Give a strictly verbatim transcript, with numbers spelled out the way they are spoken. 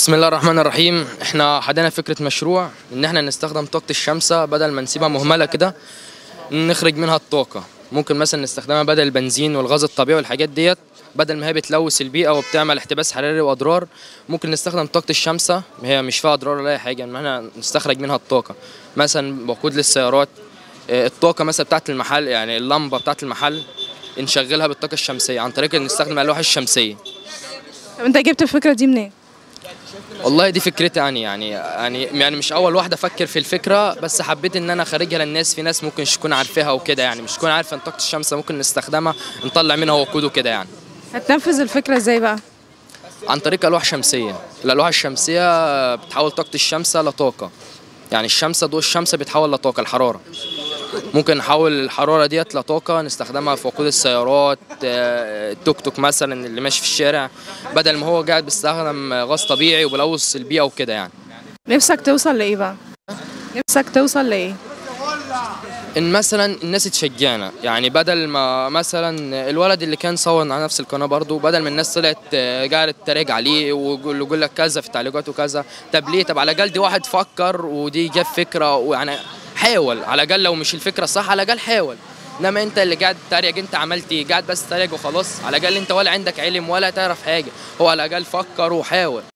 بسم الله الرحمن الرحيم. احنا حدنا فكرة مشروع ان احنا نستخدم طاقة الشمس بدل ما نسيبها مهملة كده، نخرج منها الطاقة. ممكن مثلا نستخدمها بدل البنزين والغاز الطبيعي والحاجات ديت، بدل ما هي بتلوث البيئة وبتعمل احتباس حراري واضرار. ممكن نستخدم طاقة الشمس، هي مش فيها اضرار ولا اي حاجة، ان احنا نستخرج منها الطاقة. مثلا وقود للسيارات، اه، الطاقة مثلا بتاعت المحل، يعني اللمبة بتاعت المحل نشغلها بالطاقة الشمسية عن طريق ان نستخدم الألواح الشمسية. طب انت جبت الفكرة دي منين؟ والله دي فكرتي أنا، يعني يعني يعني مش أول واحدة أفكر في الفكرة، بس حبيت إن أنا أخرجها للناس. في ناس ممكن مش تكون عارفاها وكده، يعني مش تكون عارفة إن طاقة الشمس ممكن نستخدمها نطلع منها وقود وكده يعني. هتنفذ الفكرة ازاي بقى؟ عن طريق ألواح شمسية. الألواح الشمسية بتحول طاقة الشمس لطاقة، يعني الشمس ضوء الشمس بيتحول لطاقة الحرارة. ممكن نحول الحرارة ديت لطاقة نستخدمها في وقود السيارات، آه، التوك توك مثلا اللي ماشي في الشارع، بدل ما هو قاعد بيستخدم غاز طبيعي وبيلوث البيئة وكده يعني. نفسك توصل لإيه بقى؟ نفسك توصل لإيه؟ ان مثلا الناس تشجعنا، يعني بدل ما مثلا الولد اللي كان صور على نفس القناه برضو، بدل ما الناس طلعت آه، قاعده تتريق عليه ويقول يقول لك كذا في التعليقات وكذا. طب ليه؟ طب على الاقل دي واحد فكر ودي جاب فكره، ويعني حاول على الاقل، لو مش الفكره صح على الاقل حاول. انما انت اللي قاعد تتريق، انت عملت ايه؟ قاعد بس تتريق وخلاص، على الاقل انت ولا عندك علم ولا تعرف حاجه. هو على الاقل فكر وحاول.